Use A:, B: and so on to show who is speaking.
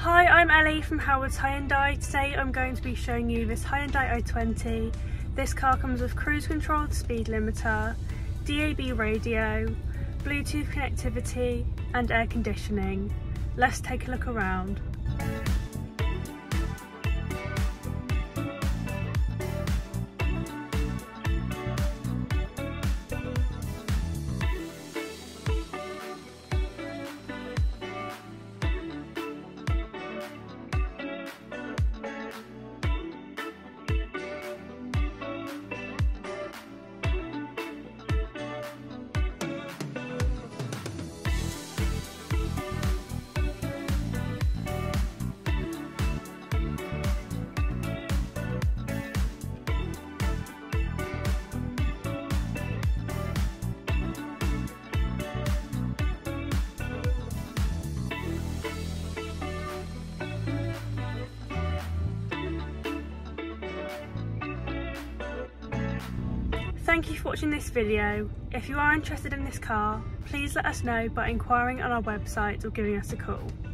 A: Hi, I'm Ellie from Howard's Hyundai. Today I'm going to be showing you this Hyundai i20. This car comes with cruise control, speed limiter, DAB radio, Bluetooth connectivity and air conditioning. Let's take a look around. Thank you for watching this video. If you are interested in this car, please let us know by inquiring on our website or giving us a call.